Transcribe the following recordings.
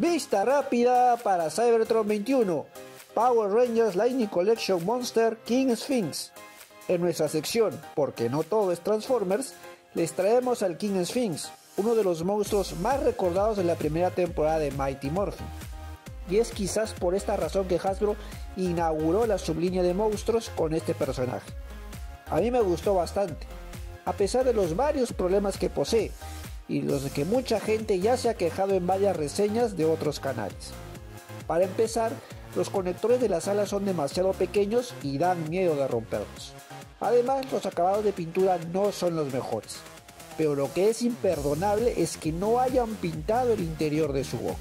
Vista rápida para Cybertron 21, Power Rangers Lightning Collection Monster King Sphinx. En nuestra sección, porque no todo es Transformers, les traemos al King Sphinx, uno de los monstruos más recordados de la primera temporada de Mighty Morphin. Y es quizás por esta razón que Hasbro inauguró la sublínea de monstruos con este personaje. A mí me gustó bastante, a pesar de los varios problemas que posee, y los de que mucha gente ya se ha quejado en varias reseñas de otros canales. Para empezar, los conectores de las alas son demasiado pequeños y dan miedo de romperlos. Además, los acabados de pintura no son los mejores, pero lo que es imperdonable es que no hayan pintado el interior de su boca.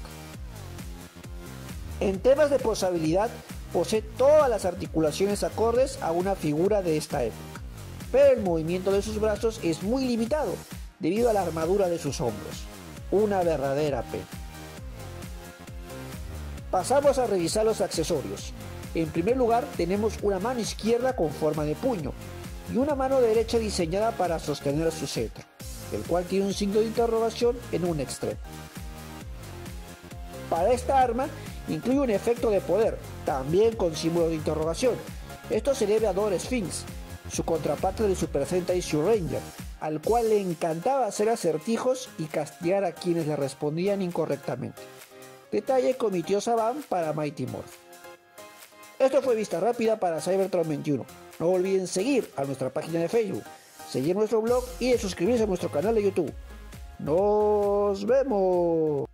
En temas de posabilidad, posee todas las articulaciones acordes a una figura de esta época, pero el movimiento de sus brazos es muy limitado debido a la armadura de sus hombros. Una verdadera pena. Pasamos a revisar los accesorios. En primer lugar tenemos una mano izquierda con forma de puño y una mano derecha diseñada para sostener su cetro, el cual tiene un signo de interrogación en un extremo. Para esta arma incluye un efecto de poder, también con símbolo de interrogación. Esto se debe a Dor Sphinx, su contraparte de Super Sentai Zyuranger, al cual le encantaba hacer acertijos y castigar a quienes le respondían incorrectamente. Detalle que omitió Saban para Mighty Morphin. Esto fue Vista Rápida para Cybertron 21. No olviden seguir a nuestra página de Facebook, seguir nuestro blog y suscribirse a nuestro canal de YouTube. ¡Nos vemos!